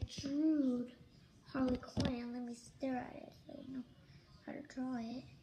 drew Harley Quinn. Let me stare at it so you know how to draw it.